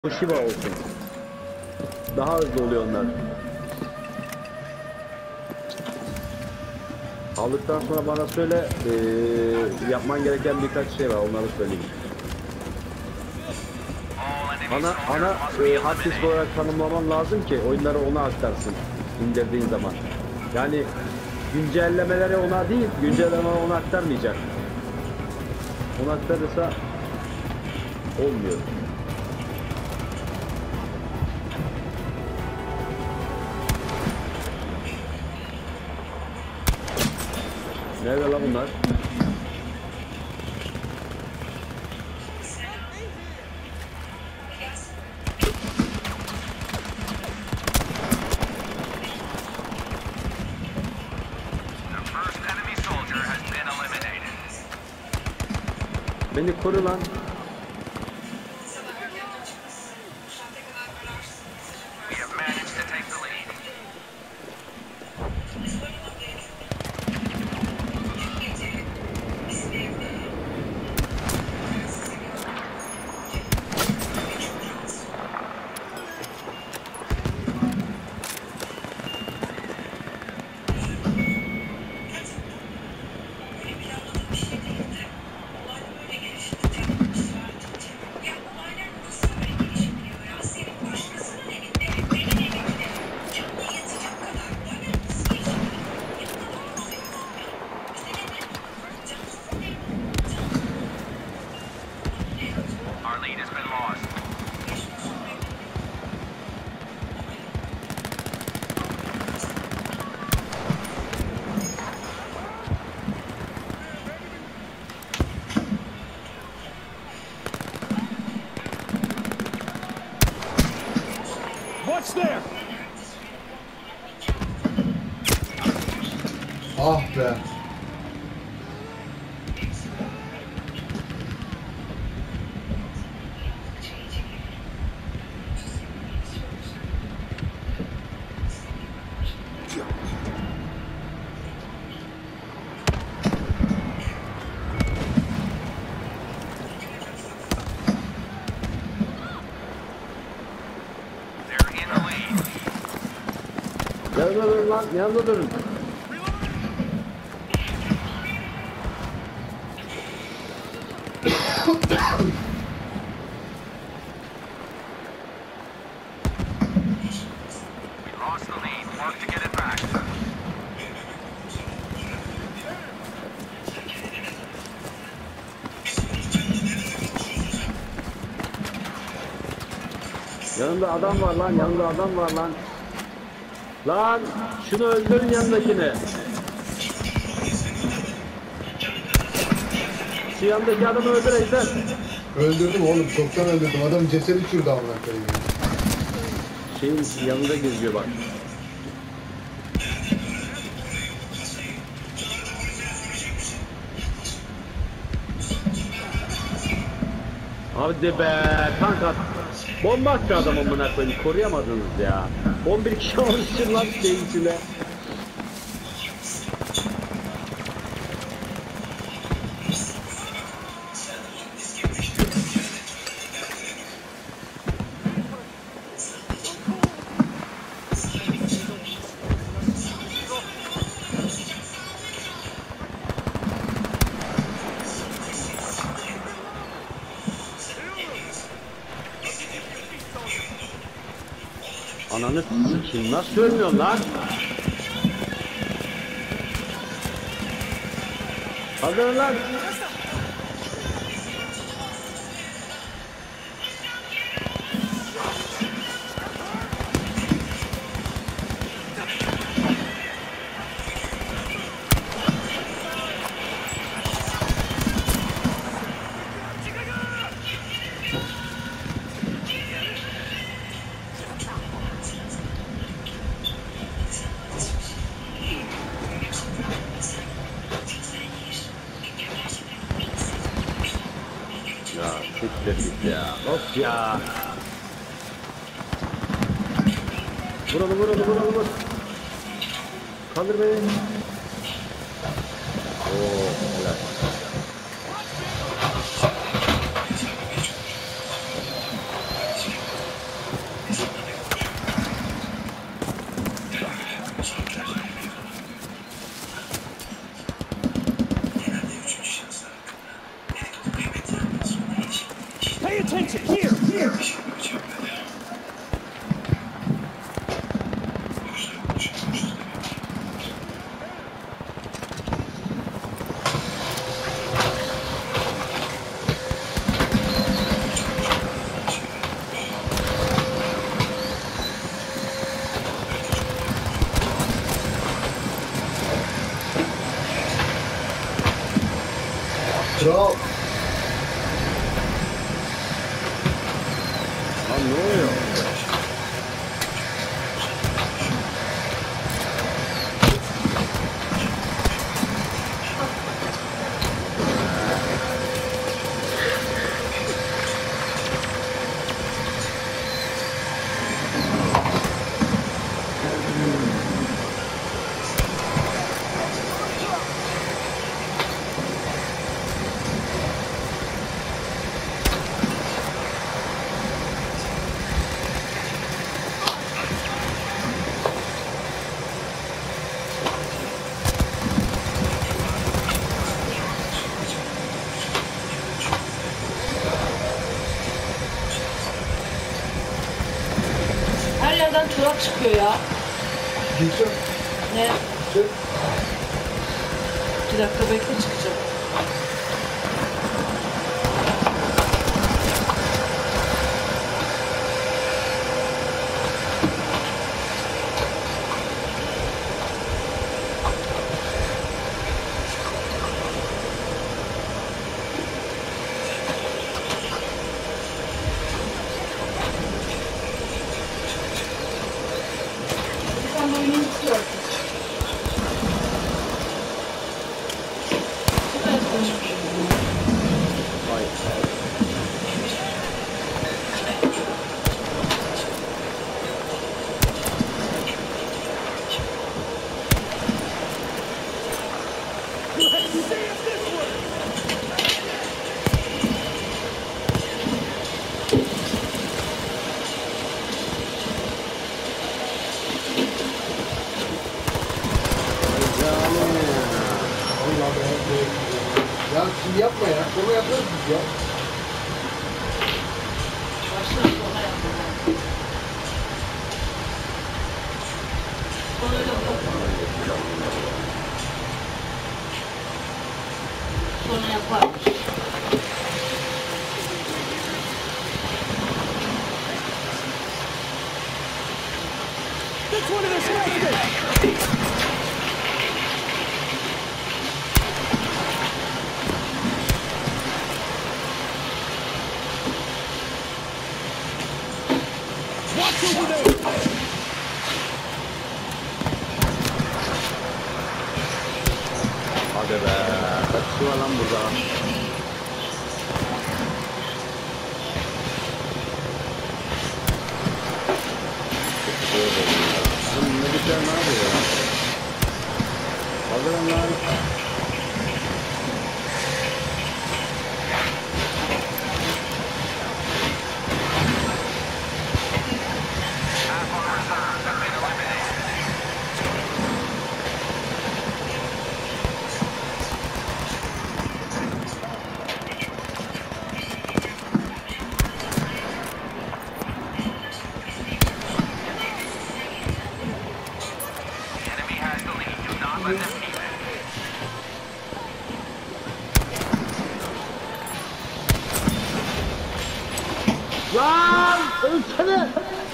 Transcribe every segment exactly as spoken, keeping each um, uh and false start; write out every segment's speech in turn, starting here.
Shiba olsun. Daha hızlı oluyor onlar. Aldıktan sonra bana söyle, ee, yapman gereken birkaç şey var, onları söyleyeyim. Ana ana e, hard disk olarak tanımlaman lazım ki oyunları ona aktarsın indirdiğin zaman. Yani güncellemeleri ona değil, güncellemeleri ona aktarmayacak. Ona aktarırsa olmuyor. Nerede lan bunlar? Beni koru lan. What's there? Ah be. Yanında durun lan, yanında durun. Yanında adam var lan, yanında adam var lan. Lan şunu öldürün yanındakini. Şu yandaki adamı öldür Ejder. Öldürdüm oğlum, çoktan öldürdüm. Adam cesedi şurada amına koyayım. Şeyin yanında geziyor bak. Hadi be kanka. Bomba attı adam amına koyayım, koruyamadınız ya. on bir kişi almışsın lan şeyin içine. Ananı s**eyim, nasıl ölmüyorsun lan? Hadi lan! Ya siktir git ya. Of ya. Vur onu, vur onu, vur onu, vur. Kaldır beni. Oo, helal. Kral. Lan ne oluyor? Her yerden çorap çıkıyor ya. Gülşen. Ne? Çık. İki dakika bekle çıkacak. Sen boyunu tutuyorsun. Hayır. Allah be. Ya şimdi yapma ya. Sonra yaparız biz ya. Baştan sona yapalım. Sonra yapalım. Sonra yaparız. Hadi be. Kaçıyor lan burada. Oğlum ne güzel ne yapıyor ya? Hazırım lan. Lan! Ölsene!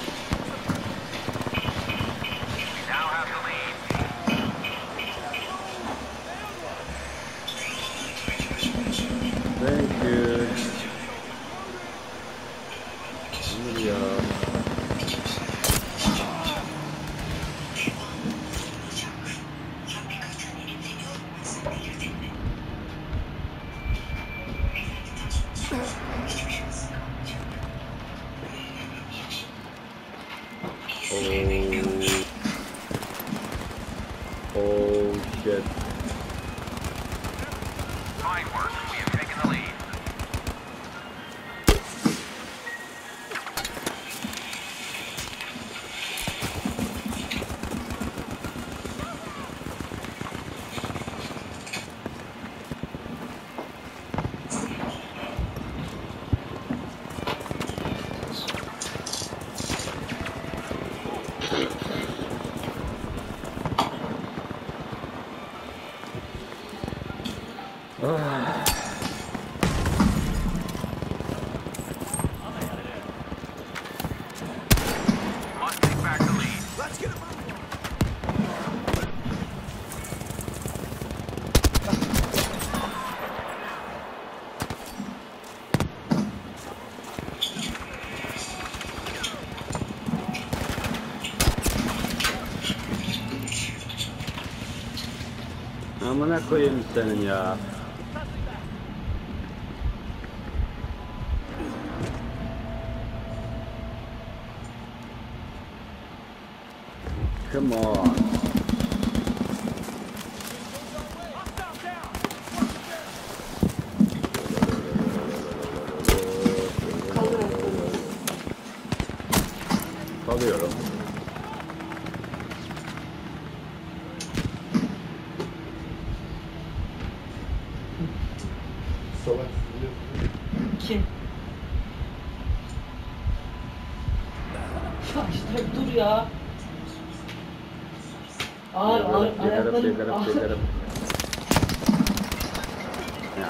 Thank you. Hayır ya. Oh. Oh shit. Fine work. We have taken the lead. Amına koyayım senin ya. Come on. Kalıyorum. Salak. Kim? Ya işte dur ya. Ağır ağır Yegarım, ayaklarım yegarım, ağır. yegarım. Ya.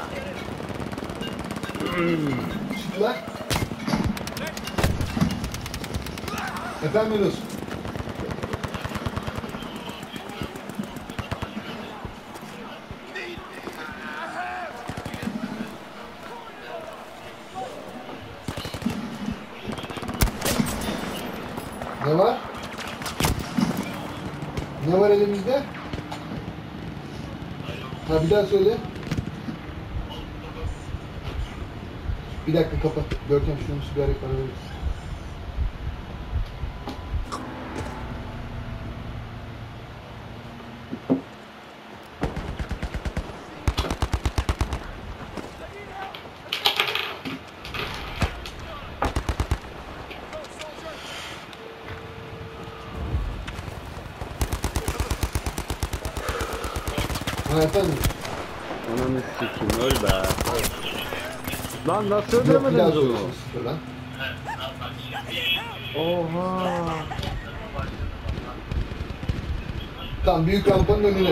Çık lan. Efendim Yunus. Ne var? Ne var elimizde? Ha bir daha söyle. Bir dakika kapat. Görkem şunu bir ara bana verir. Ha efendim. Ananı sikeyim öl be. Lan nasıl Yok bir daha öldüremediniz onu? söylüyorsun sıfırdan. Oha. Tamam büyük rampanın önüne.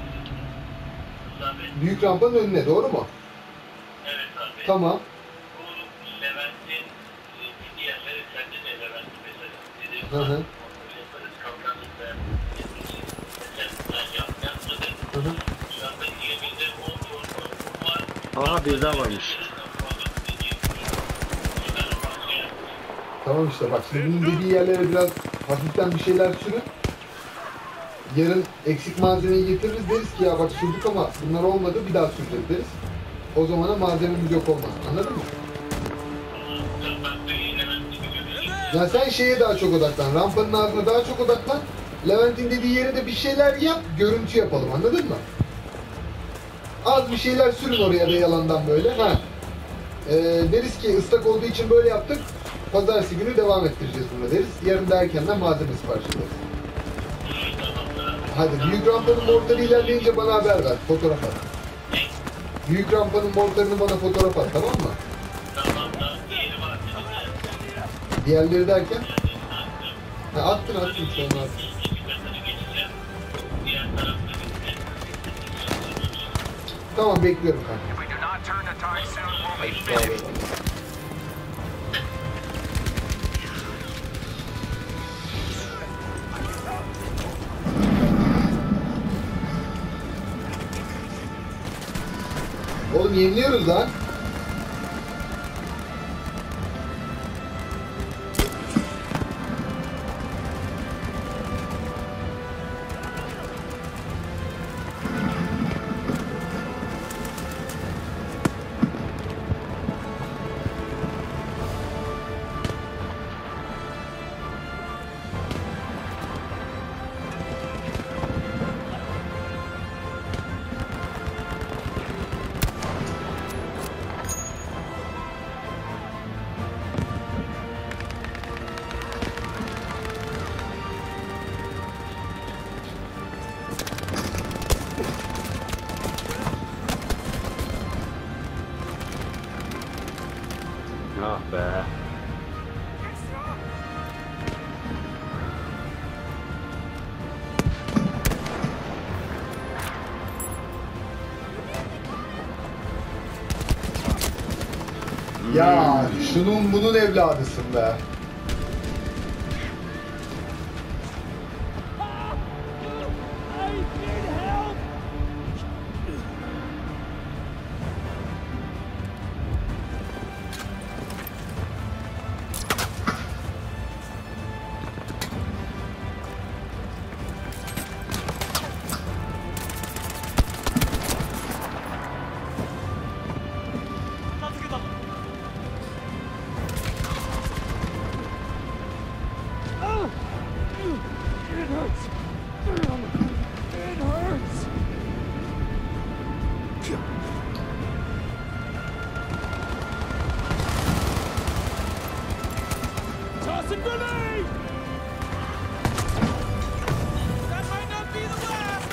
Büyük rampanın önüne doğru mu? Evet abi. Tamam. Bu Levent'in bir diğerleri sende de Levent'in mesela. Dedi, Hı hı. yaparız, kalkarız da sen yap, yapmadın. Hı hı. Şu anda diyebildiğim o yol var. Aha bir daha varmış. Tamam işte bak şimdi bunun dediği yerlere biraz hafiften bir şeyler sürün. Yarın eksik malzemeyi getiririz deriz ki ya bak sürdük ama bunlar olmadı bir daha süreceğiz deriz. O zamana malzememiz yok olmaz. Anladın mı? Ya sen şeye daha çok odaklan. Rampanın ağzına daha çok odaklan. Levent'in dediği yere de bir şeyler yap. Görüntü yapalım. Anladın mı? Az bir şeyler sürün oraya da yalandan böyle. Ha. Ee, deriz ki ıslak olduğu için böyle yaptık. Pazartesi günü devam ettireceğiz bunu deriz. Yarın da erkenden malzeme sipariş ederiz. Hadi büyük rampanın mortarı ilerleyince bana haber ver. Fotoğraf at. Büyük rampanın mortarını bana fotoğraf at tamam mı? Diğerleri derken? Ha, attın attın sonra attın. Tamam bekliyorum kanka. If we do not turn the tide soon, we'll be finished. Oğlum yeniliyoruz lan. Ah be. Ya şunun bunun evladısın be. Tossing grenade! That might not be the last!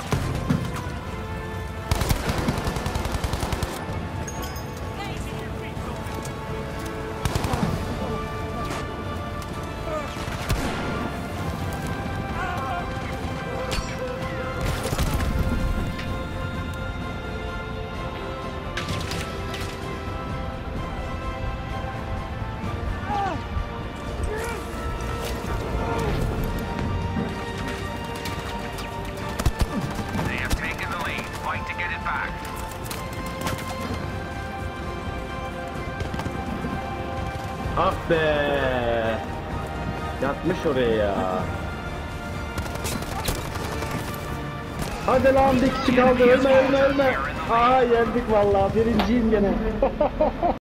They have taken the lead. Fight to get it back. Ah be. Yatmış oraya ya. Hadi lan bir kişi kaldı. Ölme ölme ölme. Aa yendik vallahi. Birinciyim gene.